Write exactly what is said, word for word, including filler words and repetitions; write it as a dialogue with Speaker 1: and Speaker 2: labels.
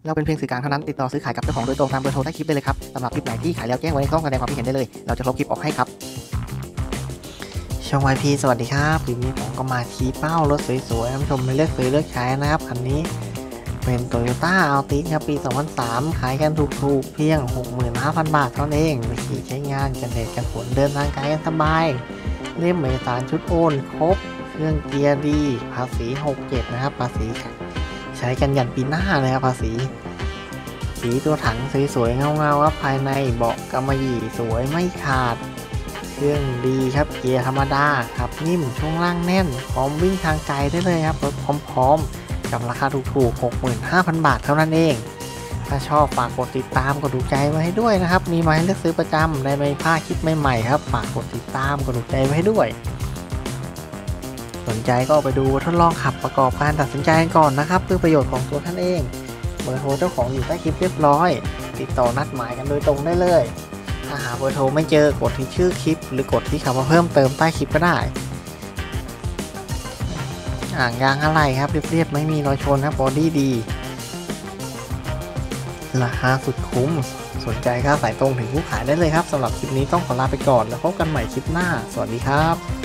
Speaker 1: เราเป็นเพียงสื่อกลางเท่านั้นติดต่อซื้อขายกับเจ้าของโดยตรงตามเบอร์โทรใต้คลิปได้เลยครับสำหรับคลิปไหนที่ขายแล้วแจ้งไว้ในช่องแสดงความคิดเห็นได้เลยเราจะลบคลิปออกให้ครับช่อง วาย พี สวัสดีครับคลิปนี้ผมก็มาชี้เป้ารถสวยๆท่านผู้ชมไม่เลือกซื้อเลือกใช้นะครับคันนี้เป็น Toyota Altis ครับปี สองพันสาม ขายกันถูกๆเพียง หกหมื่นห้าพัน บาทเท่านั้นเองวิธีใช้งานกันแดดกันฝนเดินทางไกลกันสบายเล่มเอกสารชุดโอนครบเครื่องเกียร์ดีภาษีหกสิบเจ็ดนะครับภาษีใช้กันยันปีหน้าเลยครับภาษีสีตัวถังสวยๆเงาๆครับภายในเบาะกำมะหยี่สวยไม่ขาดเครื่องดีครับเกียร์ธรรมดาขับนิ่มช่วงล่างแน่นพร้อมวิ่งทางไกลได้เลยครับรถพร้อมๆกับราคาถูกๆ หกหมื่นห้าพัน บาทเท่านั้นเองถ้าชอบฝากกดติดตามกดถูกใจไว้ให้ด้วยนะครับมีมาให้เลือกซื้อประจำได้ไม่พลาดคลิปใหม่ๆครับฝากกดติดตามกดถูกใจไว้ให้ด้วยสนใจก็ไปดูทดลองขับประกอบการตัดสินใจกันก่อนนะครับเพื่อประโยชน์ของตัวท่านเองเบอร์โทรเจ้าของอยู่ใต้คลิปเรียบร้อยติดต่อนัดหมายกันโดยตรงได้เลยถ้าหาเบอร์โทรไม่เจอกดที่ชื่อคลิปหรือกดที่คำว่าเพิ่มเติมใต้คลิปก็ได้อ่างยางอะไรครับเรียบๆไม่มีรอยชนครับบอดี้ดีราคาสุดคุ้มสนใจก็สายตรงถึงผู้ขายได้เลยครับสำหรับคลิปนี้ต้องขอลาไปก่อนแล้วพบกันใหม่คลิปหน้าสวัสดีครับ